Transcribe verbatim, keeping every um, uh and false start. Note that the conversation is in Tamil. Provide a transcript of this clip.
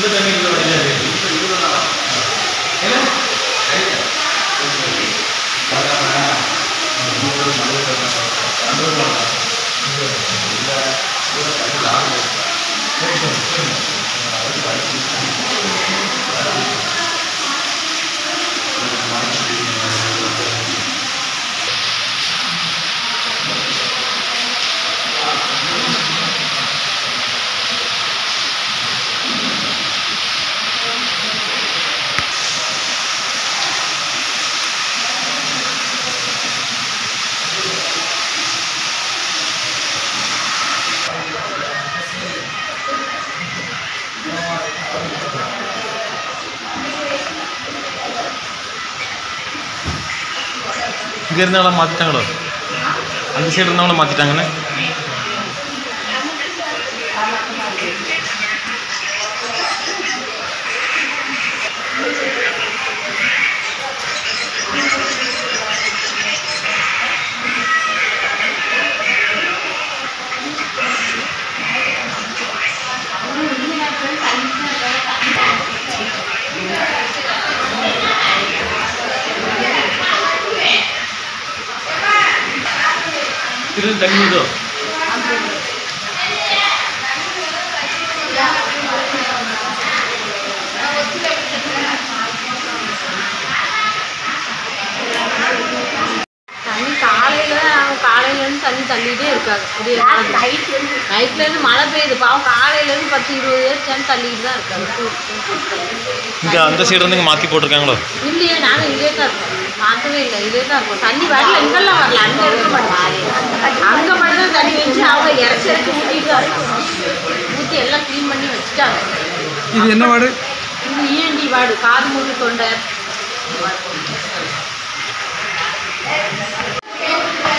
இங்கே இருந்தவங்கள மாற்றிட்டாங்களோ? அந்த சைடு இருந்தவங்கள மாற்றிட்டாங்கன்னு itu tadi itu. தண்ணி காலையில் காலையிலேருந்து தண்ணி தள்ளிகிட்டே இருக்காங்க. நைட்லேருந்து மழை பெய்யுது பாவம். காலையிலேருந்து பத்து இருபது பேர் சேர்ந்து தள்ளிக்கிட்டு தான் இருக்காங்க. இங்கே அந்த சைடு வந்து இங்கே மாற்றி போட்டிருக்காங்களோ? இல்லையே, நாங்கள் இதே தான் இருக்கோம். மாற்றவே இல்லை, இதே தான் இருக்கும். தண்ணி வரல, இங்கெல்லாம் வரல. அங்கே இருக்க மாட்டேன். அங்கே மட்டும் தண்ணி வச்சு அவங்க இறச்சி இறச்சி ஊற்றிட்டு தான் இருக்காங்க. ஊற்றி எல்லாம் க்ளீன் பண்ணி வச்சுட்டாங்க. இது என்ன வார்டு? இது இஎன்டி வார்டு, காது மூக்கு தொண்டை.